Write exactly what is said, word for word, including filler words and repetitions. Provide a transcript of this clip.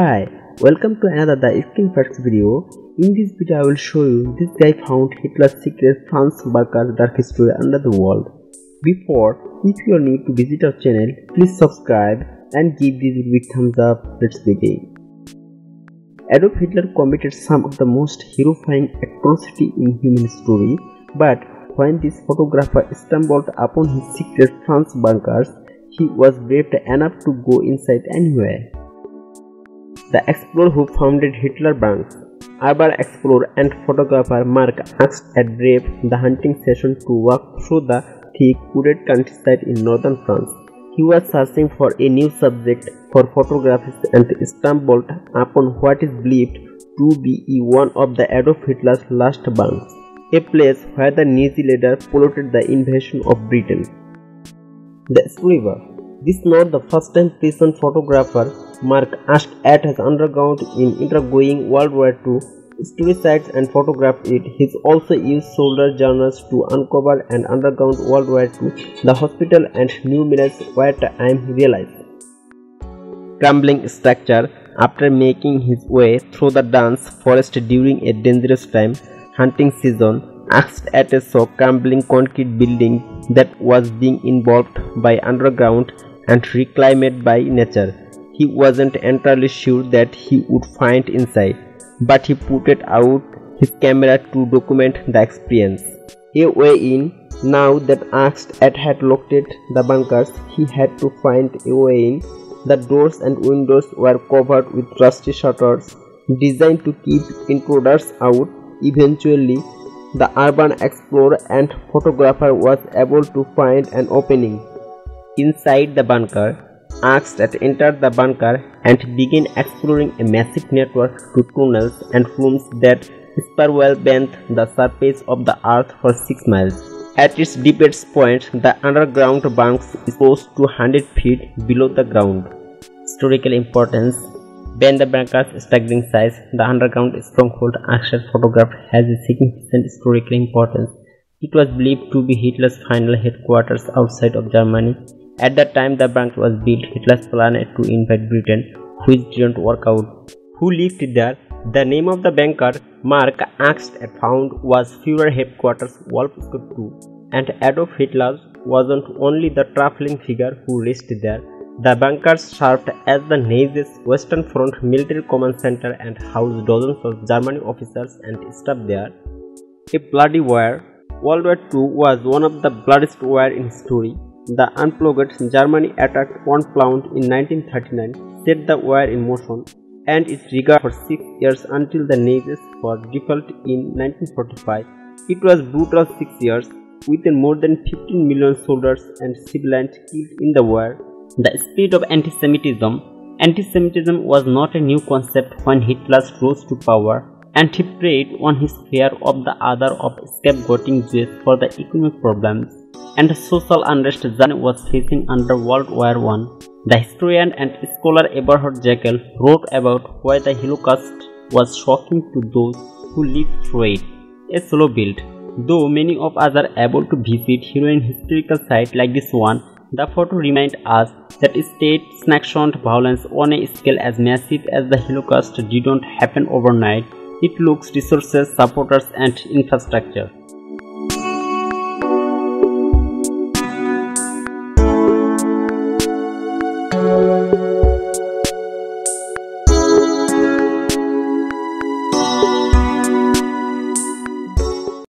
Hi, welcome to another The Skin Facts video. In this video I will show you this guy found Hitler's secret Franz bunker's dark history under the world. Before, if you are new to visit our channel, please subscribe and give this video a thumbs up. Let's begin. Adolf Hitler committed some of the most horrifying atrocity in human history, but when this photographer stumbled upon his secret Franz bunkers, he was brave enough to go inside anyway. The explorer who founded Hitler bunks, urban explorer and photographer Mark asked at Brave the hunting session to walk through the thick wooded countryside in northern France. He was searching for a new subject for photographs and stumbled upon what is believed to be one of the Adolf Hitler's last bunks, a place where the Nazi leader plotted the invasion of Britain. The Screver. This is not the first time prison photographer Mark asked at his underground in undergoing World War Two, story sites and photographed it. He also used soldier journals to uncover an underground World War Two, the hospital and new minutes where time realized. Crumbling structure. After making his way through the dense forest during a dangerous time hunting season, asked at a so crumbling concrete building that was being involved by underground and reclaimed by nature. He wasn't entirely sure that he would find inside, but he put it out his camera to document the experience. A way in. Now that asked at had located the bunkers, he had to find a way in. The doors and windows were covered with rusty shutters, designed to keep intruders out. Eventually, the urban explorer and photographer was able to find an opening inside the bunker. Asked at entered the bunker and began exploring a massive network to tunnels and rooms that spiral beneath the surface of the earth for six miles. At its deepest point, the underground bunks is close to one hundred feet below the ground. Historical importance. Beyond the bunker's staggering size, the underground stronghold Axel photographed has a significant historical importance. It was believed to be Hitler's final headquarters outside of Germany. At the time the bunker was built, Hitler's plan to invade Britain, which didn't work out. Who lived there? The name of the bunker Mark asked and found was Führer headquarters Wolfsburg two, and Adolf Hitler wasn't only the traveling figure who rested there. The bunkers served as the Nazi's Western Front military command center and housed dozens of German officers and staff there. A bloody war. World War Two was one of the bloodiest wars in history. The unplugged Germany attacked Pont Plound in nineteen thirty-nine, set the war in motion, and it raged for six years until the Nazis were defeated in nineteen forty-five. It was brutal six years, with more than fifteen million soldiers and civilians killed in the war. The spirit of anti-Semitism. Anti-Semitism was not a new concept when Hitler rose to power, and he preyed on his fear of the other of scapegoating Jews for the economic problems and social unrest Germany was facing under World War One. The historian and scholar Eberhard Jekyll wrote about why the Holocaust was shocking to those who lived through it. A slow build. Though many of us are able to visit heroine historical sites like this one, the photo reminds us that state-sanctioned violence on a scale as massive as the Holocaust didn't happen overnight. It looks resources, supporters and infrastructure.